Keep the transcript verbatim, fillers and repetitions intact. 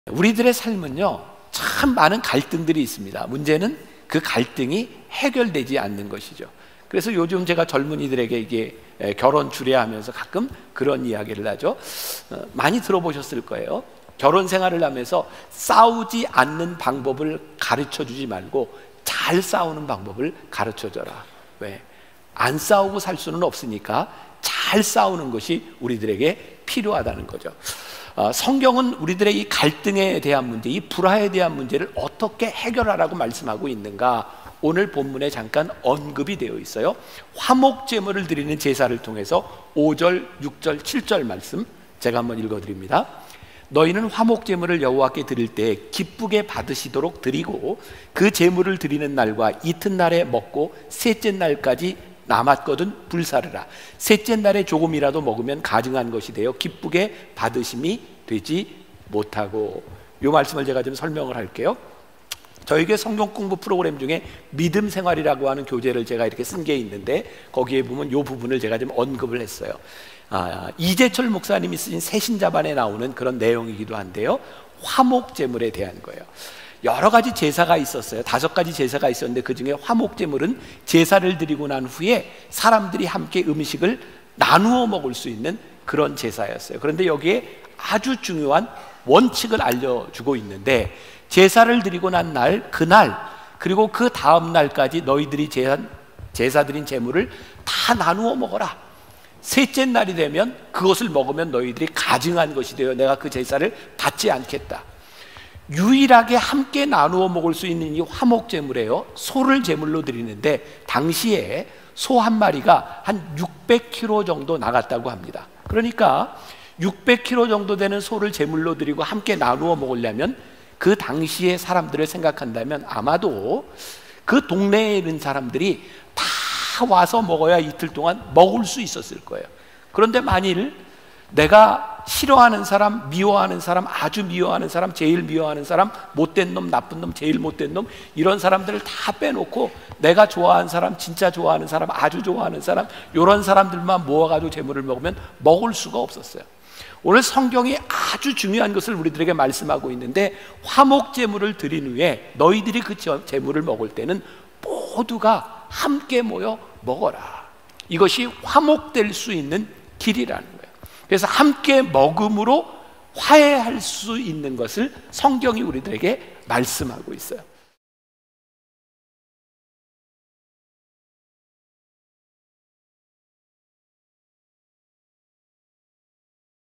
우리들의 삶은요, 참 많은 갈등들이 있습니다. 문제는 그 갈등이 해결되지 않는 것이죠. 그래서 요즘 제가 젊은이들에게 이게 결혼 주례하면서 가끔 그런 이야기를 하죠. 어, 많이 들어보셨을 거예요. 결혼 생활을 하면서 싸우지 않는 방법을 가르쳐 주지 말고 잘 싸우는 방법을 가르쳐 줘라. 왜? 안 싸우고 살 수는 없으니까 잘 싸우는 것이 우리들에게 필요하다는 거죠. 어, 성경은 우리들의 이 갈등에 대한 문제, 이 불화에 대한 문제를 어떻게 해결하라고 말씀하고 있는가, 오늘 본문에 잠깐 언급이 되어 있어요. 화목제물을 드리는 제사를 통해서 오 절, 육 절, 칠 절 말씀 제가 한번 읽어드립니다. 너희는 화목제물을 여호와께 드릴 때 기쁘게 받으시도록 드리고 그 제물을 드리는 날과 이튿날에 먹고 셋째 날까지 남았거든 불사르라. 셋째 날에 조금이라도 먹으면 가증한 것이 되어 기쁘게 받으심이 되지 못하고. 이 말씀을 제가 좀 설명을 할게요. 저에게 성경 공부 프로그램 중에 믿음 생활이라고 하는 교재를 제가 이렇게 쓴 게 있는데 거기에 보면 이 부분을 제가 좀 언급을 했어요. 아, 이재철 목사님이 쓰신 새신자반에 나오는 그런 내용이기도 한데요, 화목제물에 대한 거예요. 여러 가지 제사가 있었어요. 다섯 가지 제사가 있었는데 그 중에 화목제물은 제사를 드리고 난 후에 사람들이 함께 음식을 나누어 먹을 수 있는 그런 제사였어요. 그런데 여기에 아주 중요한 원칙을 알려주고 있는데, 제사를 드리고 난 날, 그날 그리고 그 다음 날까지 너희들이 제사, 제사 드린 제물을 다 나누어 먹어라. 셋째 날이 되면 그것을 먹으면 너희들이 가증한 것이 되어 내가 그 제사를 받지 않겠다. 유일하게 함께 나누어 먹을 수 있는 이 화목제물이에요. 소를 제물로 드리는데 당시에 소 한 마리가 한 육백 킬로그램 정도 나갔다고 합니다. 그러니까 육백 킬로그램 정도 되는 소를 제물로 드리고 함께 나누어 먹으려면 그 당시의 사람들을 생각한다면 아마도 그 동네에 있는 사람들이 다 와서 먹어야 이틀 동안 먹을 수 있었을 거예요. 그런데 만일 내가 싫어하는 사람, 미워하는 사람, 아주 미워하는 사람, 제일 미워하는 사람, 못된 놈, 나쁜 놈, 제일 못된 놈, 이런 사람들을 다 빼놓고 내가 좋아하는 사람, 진짜 좋아하는 사람, 아주 좋아하는 사람, 이런 사람들만 모아가지고 제물을 먹으면 먹을 수가 없었어요. 오늘 성경이 아주 중요한 것을 우리들에게 말씀하고 있는데, 화목제물을 드린 후에 너희들이 그 제물을 먹을 때는 모두가 함께 모여 먹어라. 이것이 화목될 수 있는 길이라는 거예요. 그래서 함께 먹음으로 화해할 수 있는 것을 성경이 우리들에게 말씀하고 있어요.